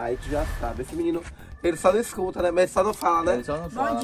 Aí tu já sabe, esse menino, ele só não escuta, né? Mas só não fala, né? Ele só não fala.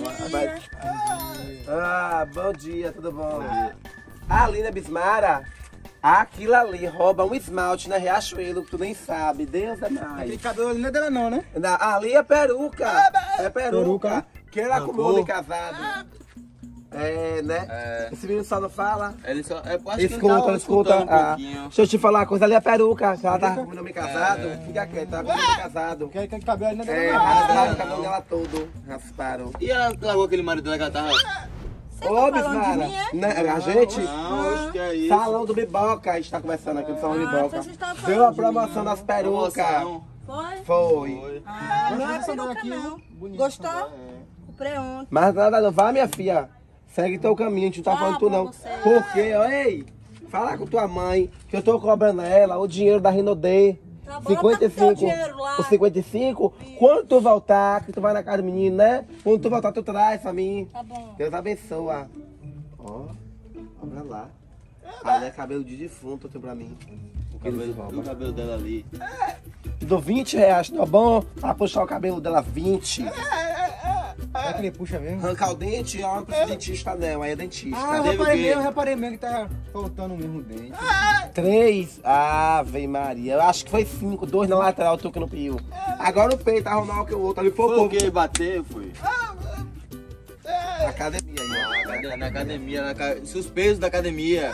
Ah, bom dia, tudo bom? Ali, né, Bismara? Aquilo ali rouba um esmalte na Riachuelo que tu nem sabe, Deus é mais. Aquele cabelo ali não é dela não, né? Ali é peruca, é peruca. Que ela com o homem casado. É, né? É. Esse menino só não fala. Ele só. Eu acho que ele Escuta, tá escuta. escutando um pouquinho. Deixa eu te falar uma coisa, ali é peruca. Ela tá com o homem casado. Fica quieto, tá com o homem casado. Aquele cabelo ali não é É, dela não. rasparam o cabelo dela todo. Rasparam. E ela largou aquele marido dela que ela tava. Ô, Bismara, né? A gente? Não, acho que é isso. Salão do Biboca, a gente tá conversando aqui no Salão do Biboca. vocês estavam falando Deu a de promoção das perucas. Promoção. Foi? Foi. Não é Essa peruca daqui, não. bonita, Gostou? Comprei ontem. Mas nada não, vai minha filha. Segue teu caminho, a gente não tá Ah, falando tu pra não. você. Porque, ó, ei, fala com tua mãe que eu tô cobrando ela o dinheiro da Rinodê. Tá bom, tá com teu 55, dinheiro lá. os 55, quando tu voltar, que tu vai na casa do menino, né? Quando tu voltar, tu traz pra mim. Tá bom. Deus abençoa. Ó, olha lá. Ali é cabelo de defunto, tem pra mim. O cabelo dela ali. Dou 20 reais, tá bom? Pra puxar o cabelo dela, 20. É que ele puxa mesmo. Arrancar o dente, ó, não precisa de dentista não, aí é dentista. Ah, eu Teve o quê? reparei mesmo que tá faltando mesmo o dente. 3, Ave Maria. Eu acho que foi 5, 2 na lateral, tu que no pio. Agora o peito arrumar o que o outro ali, Foi o que? Bateu, foi. Na academia aí, ó. Na academia, suspeito da academia.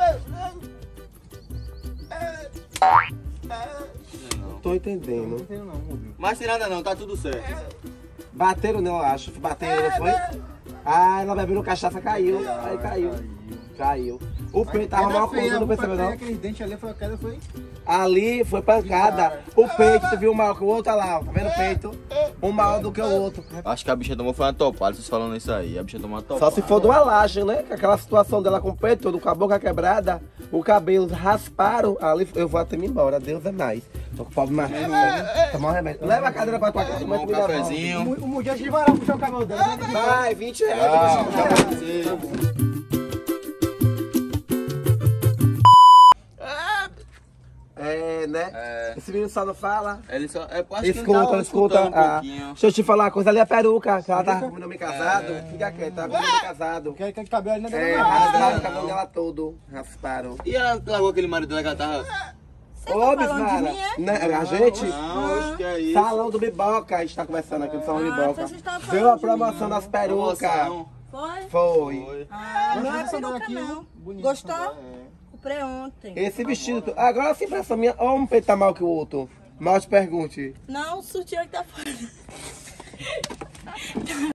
Não tô entendendo. Não tenho não, Rubinho. Mas sem nada não, tá tudo certo. Bateram não, eu acho. Bateram, não foi? Ah, ela bebeu cachaça, caiu. Aí caiu. Caiu. O peito arrumar o coisa, não percebeu não? Aquele dente ali, foi a queda, foi... Ali foi pancada. O peito, tu viu mal que o outro, olha lá, ó. Tá vendo o peito? Um maior do que o outro. Acho que a bicha tomou foi uma topada, vocês falando isso aí. A bicha tomou uma topada. Só se for de uma laje, né? Com aquela situação dela com o peito todo, com a boca quebrada, o cabelo rasparam, ali eu vou até me embora, Deus é mais. Tô com o pobre mais tomar um remédio. Leva a cadeira pra tua casa, Tomar um cafezinho. O Mundial de varal puxar o cabelo dela. Vai, 20 reais. É, né? É. Esse menino só não fala. Ele só. Eu acho que ele Escuta, tá escuta. escutando um pouquinho. Deixa eu te falar uma coisa, ali é peruca. Ela tá com o homem casado. Fica quieto, tá com o homem casado. Aquele cabelo ali não é É, dela não. rasparam o cabelo dela todo. Rasparam. E ela largou aquele marido dela que ela tava. Ô, falando de Bismara, mim, é? né? A gente? Não, acho que é isso. Salão do Biboca, a gente tá conversando aqui no Salão do Biboca. vocês estavam falando Deu a de promoção das perucas. Promoção. Foi? Foi. Não é Essa peruca daqui, não. bonita, Gostou? Comprei ontem. Esse vestido. Agora sim, impressão minha. Ó, um peito tá mal que o outro. Mal te pergunte. Não, o sutiã que tá fora.